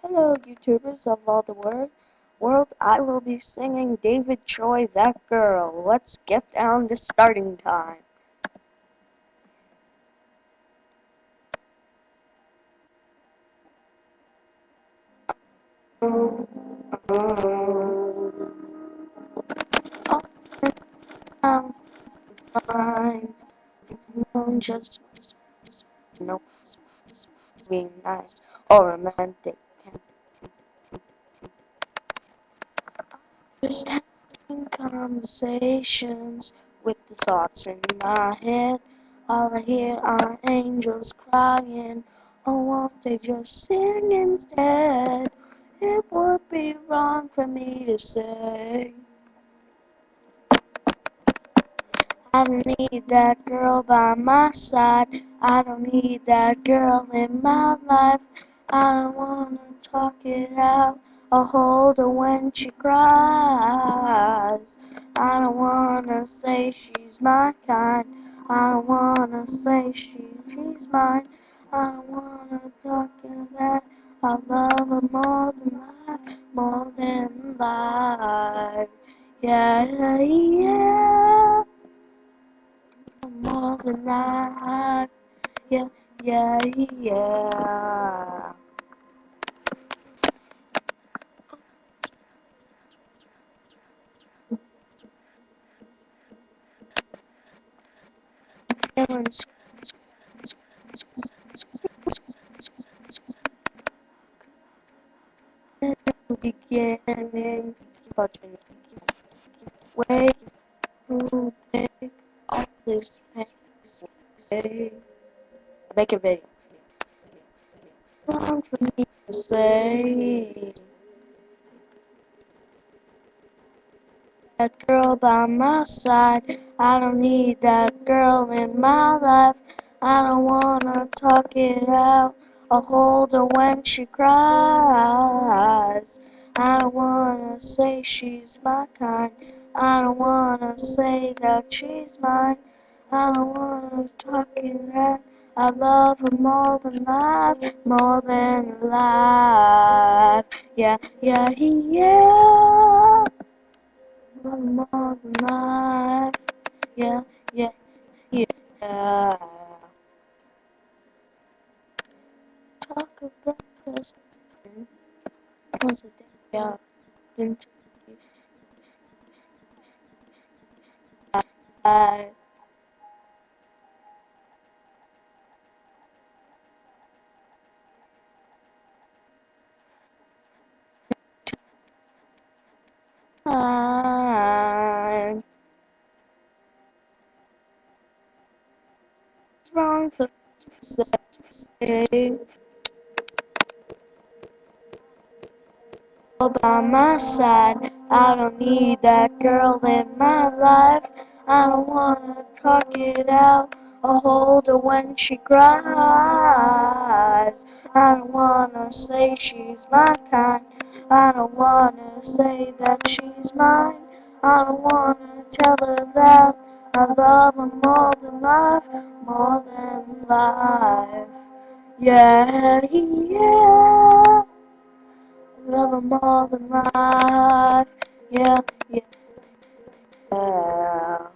Hello, YouTubers of all the world. I will be singing David Choi, That Girl. Let's get down to starting time. Oh, I'm fine. Just no, being nice or romantic. Just having conversations with the thoughts in my head. All I hear are angels crying. Oh, won't they just sing instead? It would be wrong for me to say. I don't need that girl by my side. I don't need that girl in my life. I don't wanna talk it out or hold her when she cries. I don't wanna say she's my kind. I don't wanna say she's mine. I don't wanna talk it out. I love her more than life, more than life. Yeah, yeah. More than life, yeah, yeah, yeah. Feelings beginning, touching, way too big, all this pain. Make a video. Long for me to say. That girl by my side. I don't need that girl in my life. I don't wanna talk it out or hold her when she cries. I don't wanna say she's my kind. I don't wanna say that she's mine. I don't wanna talk it out. I love her more than life, more than life. Yeah, yeah, yeah. More than life, yeah, yeah, yeah. Talk about president, yeah. I, I'm wrong for saying all by my side. I don't need that girl in my life. I don't wanna talk it out or hold her when she cries. I don't wanna say she's my kind. I don't wanna say that she's mine. I don't wanna tell her that I love her more than life, more than life. Yeah, yeah. Love her more than life. Yeah, yeah.